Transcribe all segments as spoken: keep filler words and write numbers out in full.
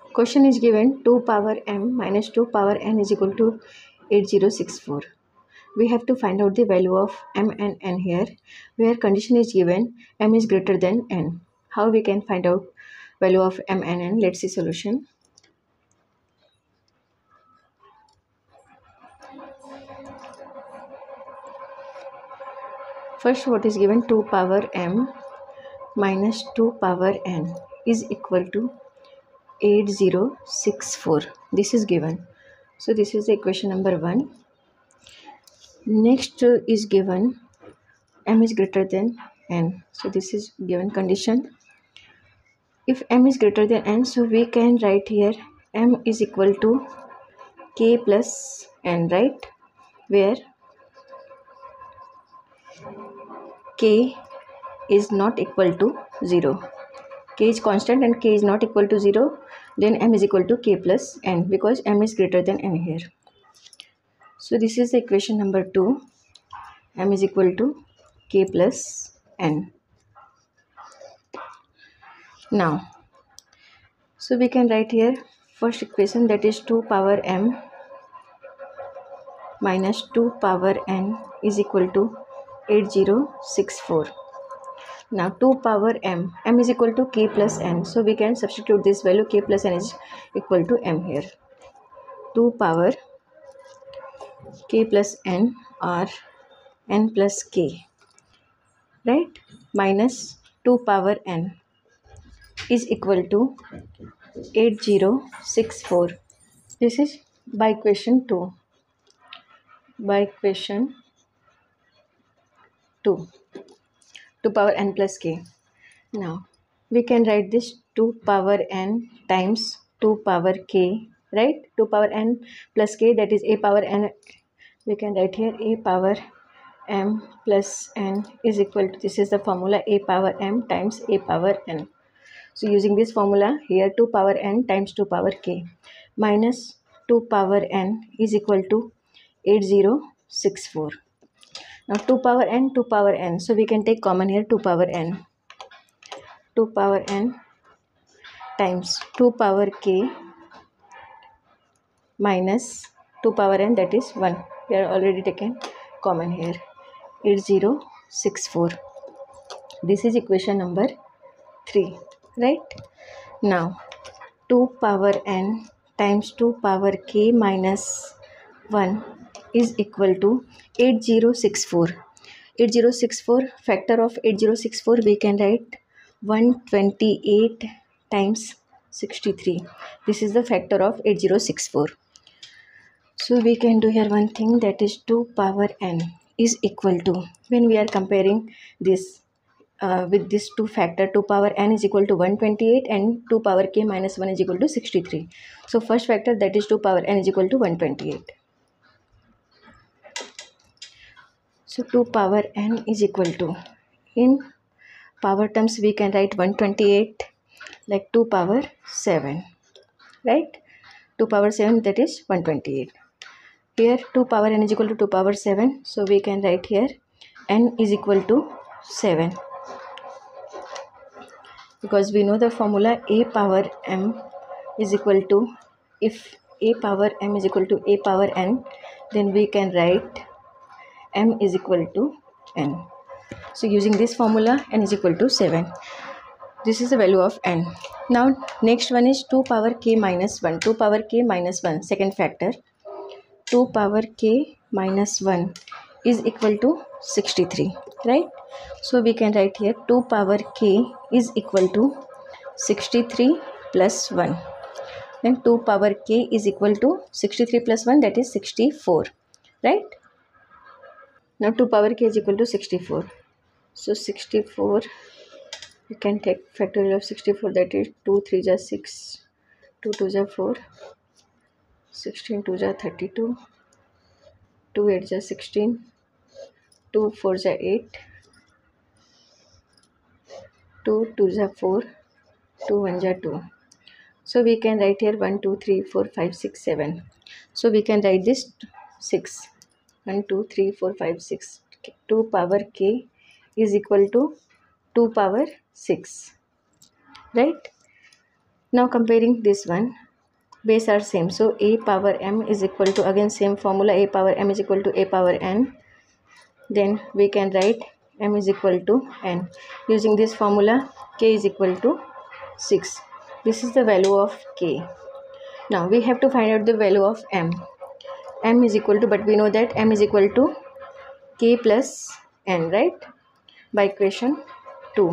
Question is given two power m minus two power n is equal to eight zero six four. We have to find out the value of m and n here, where condition is given m is greater than n. How we can find out value of m and n? Let's see solution. First, what is given? two power m minus two power n is equal to eight zero six four. This is given. So this is the equation number one. Next uh, is given m is greater than n. So this is given condition. If m is greater than n, so we can write here m is equal to k plus n, right? Where k is not equal to zero. K is constant and k is not equal to zero, then m is equal to k plus n, because m is greater than n here. So this is the equation number two. M is equal to k plus n. Now, so we can write here first equation, that is two power m minus two power n is equal to eight zero six four. Now two power m, m is equal to k plus n, so we can substitute this value, k plus n is equal to m here. two power k plus n or n plus k, right, minus two power n is equal to eight zero six four. This is by question two. By question two. two power n plus k. Now we can write this two power n times two power k, right? two power n plus k, that is a power n. We can write here a power m plus n is equal to, this is the formula, a power m times a power n. So using this formula here, two power n times two power k minus two power n is equal to eight zero six four. Now two power n, two power n, so we can take common here two power n. two power n times two power k minus two power n, that is one. We are already taken common here, eight zero six four. This is equation number three, right? Now two power n times two power k minus one is equal to eight zero six four. eight zero six four, factor of eight zero six four, we can write one hundred twenty-eight times sixty-three. This is the factor of eight zero six four. So we can do here one thing, that is two power n is equal to, when we are comparing this uh, with this two factor, two power n is equal to one hundred twenty-eight and two power k minus one is equal to sixty-three. So first factor, that is two power n is equal to one hundred twenty-eight. So two power n is equal to, in power terms we can write one hundred twenty-eight like two power seven, right? two power seven, that is one hundred twenty-eight. Here two power n is equal to two power seven, so we can write here n is equal to seven, because we know the formula a power m is equal to, if a power m is equal to a power n, then we can write m is equal to n. So using this formula, n is equal to seven. This is the value of n. Now next one is two power k minus one. two power k minus one, second factor. two power k minus one is equal to sixty-three, right? So we can write here two power k is equal to sixty-three plus one. Then two power k is equal to sixty-three plus one, that is sixty-four, right? Now two power k is equal to sixty-four. So sixty-four, you can take factorial of sixty-four, that is two threes are six, two twos are four, sixteen twos are thirty-two, two eights are sixteen, two fours are eight, two twos are four, two ones are two. So we can write here one, two, three, four, five, six, seven. So we can write this six. one, two, three, four, five, six. two power k is equal to two power six, right? Now comparing this one, base are same, so a power m is equal to, again same formula, a power m is equal to a power n. Then we can write m is equal to n. Using this formula, k is equal to six. This is the value of k. Now we have to find out the value of m. M is equal to, but we know that m is equal to k plus n, right? By equation two.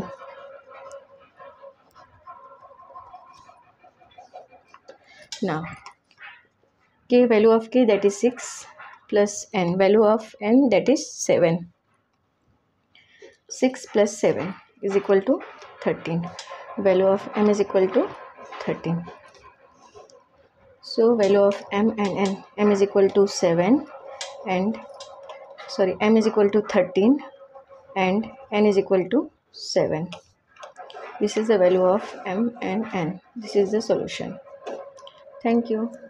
Now k, value of k, that is six, plus n, value of n, that is seven. six plus seven is equal to thirteen. Value of m is equal to thirteen. So value of m and n, m is equal to seven and sorry m is equal to thirteen and n is equal to seven. This is the value of m and n. This is the solution. Thank you.